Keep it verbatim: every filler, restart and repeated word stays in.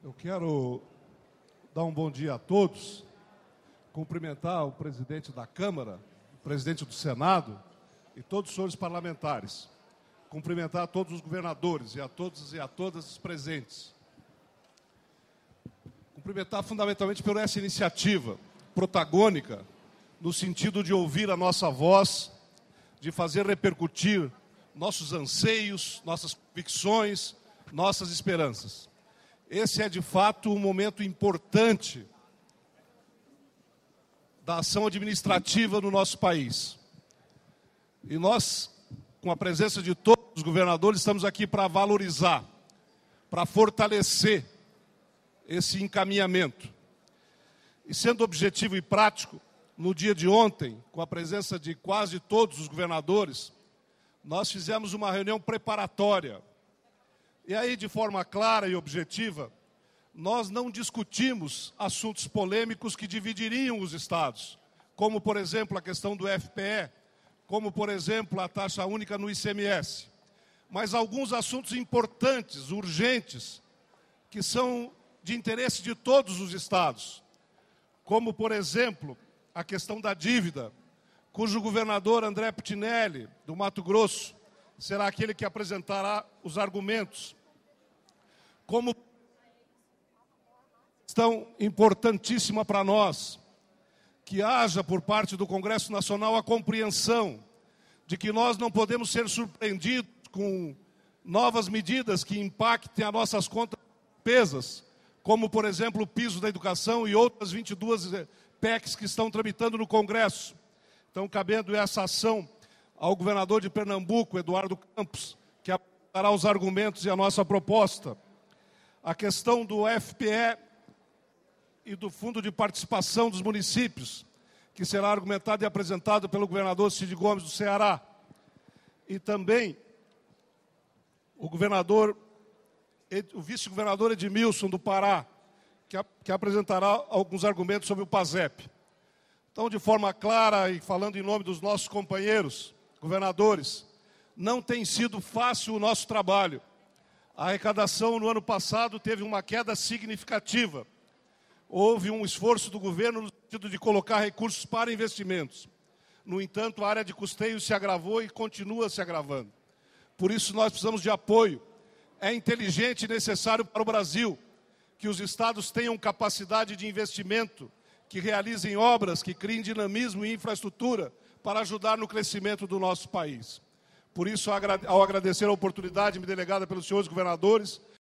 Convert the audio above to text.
Eu quero dar um bom dia a todos, cumprimentar o presidente da Câmara, o presidente do Senado e todos os senhores parlamentares. Cumprimentar a todos os governadores e a todos e a todas os presentes. Cumprimentar fundamentalmente por essa iniciativa protagônica, no sentido de ouvir a nossa voz, de fazer repercutir nossos anseios, nossas convicções, nossas esperanças. Esse é, de fato, um momento importante da ação administrativa no nosso país. E nós, com a presença de todos os governadores, estamos aqui para valorizar, para fortalecer esse encaminhamento. E sendo objetivo e prático, no dia de ontem, com a presença de quase todos os governadores, nós fizemos uma reunião preparatória. E aí, de forma clara e objetiva, nós não discutimos assuntos polêmicos que dividiriam os estados, como, por exemplo, a questão do F P E, como, por exemplo, a taxa única no I C M S. Mas alguns assuntos importantes, urgentes, que são de interesse de todos os estados, como, por exemplo, a questão da dívida, cujo governador André Pitinelli, do Mato Grosso, será aquele que apresentará os argumentos. Como questão importantíssima para nós, que haja por parte do Congresso Nacional a compreensão de que nós não podemos ser surpreendidos com novas medidas que impactem as nossas contas e despesas, como, por exemplo, o piso da educação e outras vinte e duas P E Cs que estão tramitando no Congresso. Então, cabendo essa ação ao governador de Pernambuco, Eduardo Campos, que apresentará os argumentos e a nossa proposta. A questão do F P E e do Fundo de Participação dos Municípios, que será argumentado e apresentado pelo governador Cid Gomes do Ceará. E também o governador, o vice-governador Edmilson do Pará, que, que apresentará alguns argumentos sobre o PASEP. Então, de forma clara e falando em nome dos nossos companheiros, governadores, não tem sido fácil o nosso trabalho. A arrecadação no ano passado teve uma queda significativa. Houve um esforço do governo no sentido de colocar recursos para investimentos. No entanto, a área de custeio se agravou e continua se agravando. Por isso, nós precisamos de apoio. É inteligente e necessário para o Brasil que os estados tenham capacidade de investimento, que realizem obras, que criem dinamismo e infraestrutura para ajudar no crescimento do nosso país. Por isso, ao agradecer a oportunidade me delegada pelos senhores governadores,